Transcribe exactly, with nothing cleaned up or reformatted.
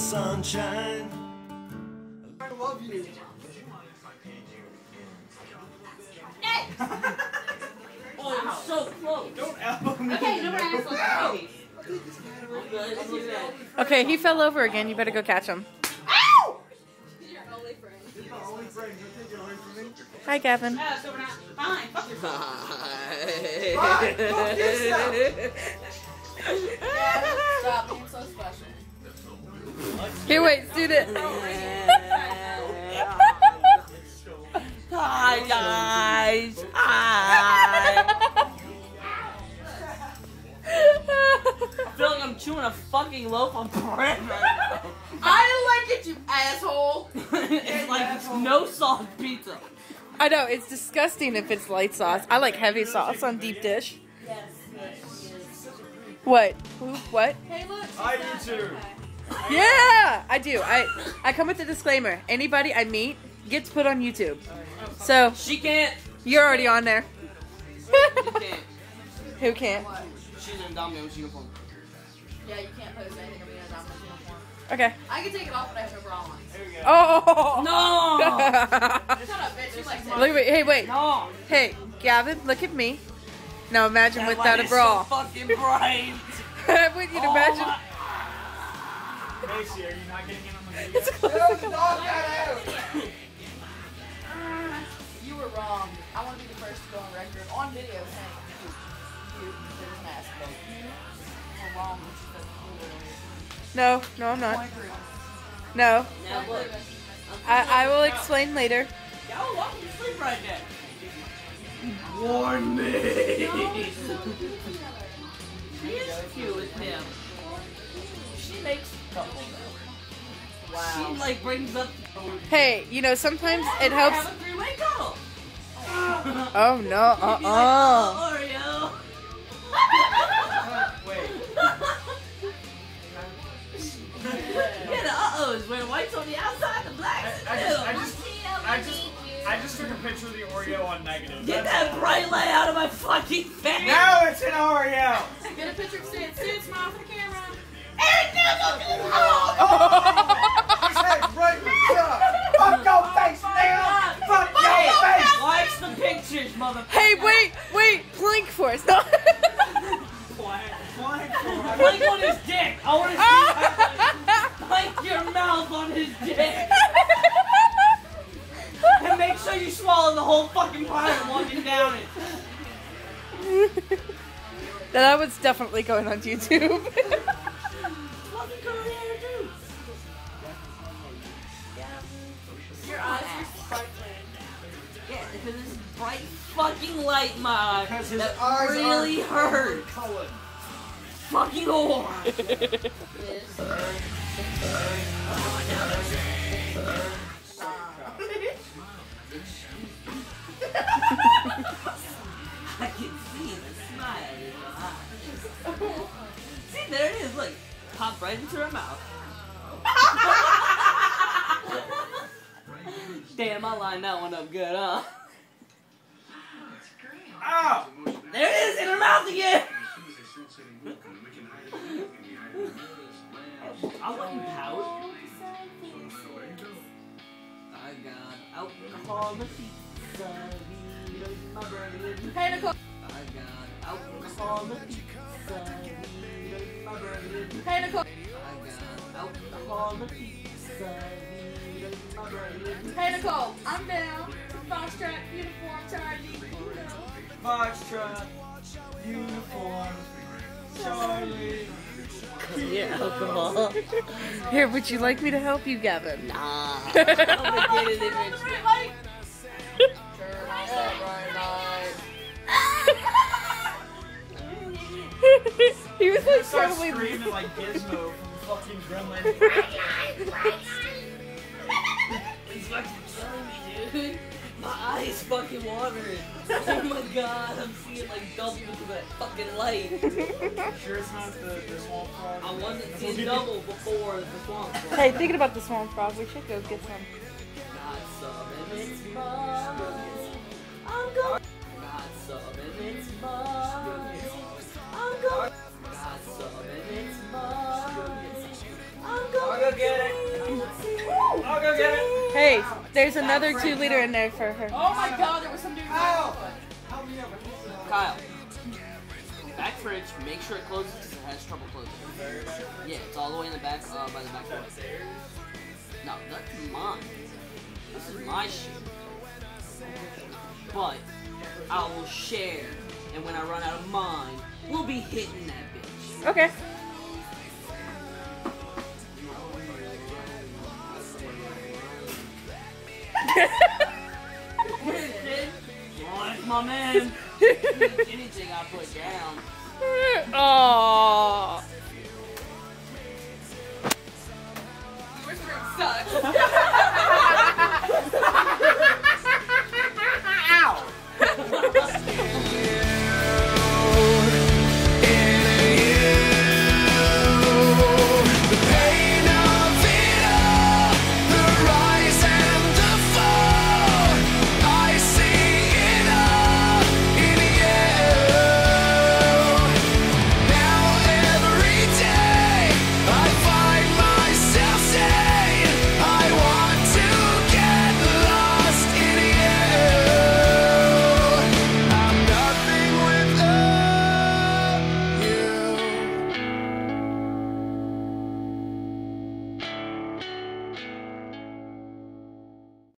sunshine. I love you. Oh, you're so close. Don't elbow me. Okay, no more assholes. Okay, he fell over again. You better go catch him. Ow! Your only friend. You're my only friend. You'll take it away from me? Hi, Gavin. Uh, so we're not fine. Fuck yourself. Fine. Fuck yourself. Stop being so special. Here, wait, do this. Hi guys. Hi. I feel like I'm chewing a fucking loaf of bread right now. I like it, you asshole. It's like it's no sauce pizza. I know, it's disgusting if it's light sauce. I like heavy sauce on deep dish. Yes. What? Who? What? Hey, look. I do too. Yeah, I do. I I come with a disclaimer. Anybody I meet gets put on YouTube. So She can't. you're already on there. You can't. Who can't? She's in Domino's uniform. Yeah, you can't post anything of me in a Domino's uniform. Okay. I can take it off, but I have no bra on. There we go. Oh No. Shut up, bitch. You like Look at me. Hey, wait. No. Hey, Gavin, look at me. Now imagine That without light a is bra. So fucking bright. I want you to Oh imagine. my- Macy, are you not getting in on the video? It's close. Get the dog out. You were wrong. I want to be the first to go on record on video saying you, you, there's an ass boat. You were wrong. When she said you. No, no, I'm not. Point three. No. Now look. I, I will explain later. Yo, why don't you sleep right there? Warn me. She is cute with him. She makes couple though. Wow. She like brings up. Hey, you know, sometimes it helps. Have a three-way couple. Oh, no. Uh-uh. Oreo. Wait. Yeah, the uh-ohs where the white's on the outside, the black's in I the just, I middle. just, I just, I just took a picture of the Oreo on negative. Get That's that all. bright light out of my fucking face. Now it's an Oreo. Get a picture of Sid. Sid, smile for the camera. Eric, now go to the He said right in the cup. Fuck your face, nigga. Fuck your face. Watch the pictures, motherfucker. Hey, wait, wait. Plank for us. No. Flying Plank on his dick. I want to see plank your mouth on his dick. And make sure you swallow the whole fucking pie walking down it. That was definitely going on YouTube. Fucking Korean too. Your eyes are sparkling. Yeah, because this bright fucking light, my Because his that eyes really are hurt. colored. Fucking whore. I can see the smile in your eyes. See, there it is. Look, popped right into her mouth. Damn, I lined that one up good, huh? Ow! There it is in her mouth again. I wouldn't pout. I got alcohol in the pizza, weed in my brain. Hey, Nicole. I got alcohol in the pizza, weed in my brain. Hey, Nicole. I got alcohol in the pizza, weed in my brain. Hey, Nicole. I'm down. Foxtrot, uniform, Charlie. You know. Foxtrot, uniform, Charlie. Yeah, alcohol. Here, would you like me to help you, Gavin? Nah. I'm gonna get it in it. He was like Start totally. screaming like Gizmo from fucking Gremlins. It's fucking killing me, dude. My eyes fucking watering. Oh my god, I'm seeing like double because of that fucking light. Sure it's not the, the swamp frog? I wasn't seeing double before the swamp frog. Hey, thinking about the swamp frog, we should go get some. Got some and it's mine. I'm going. Got some and it's mine. I'm going. Got some and it's mine. I'm going. I'll go get it. Hey, there's another two liter in there for her. Oh my god, there was some dude. Kyle! Help me out. Kyle. Back fridge, make sure it closes because it has trouble closing. Yeah, it's all the way in the back, uh, by the back door. No, that's mine. This is my shit. But I will share, and when I run out of mine, we'll be hitting that bitch. Okay. My man. Anything I put down. Aww. Your room sucks.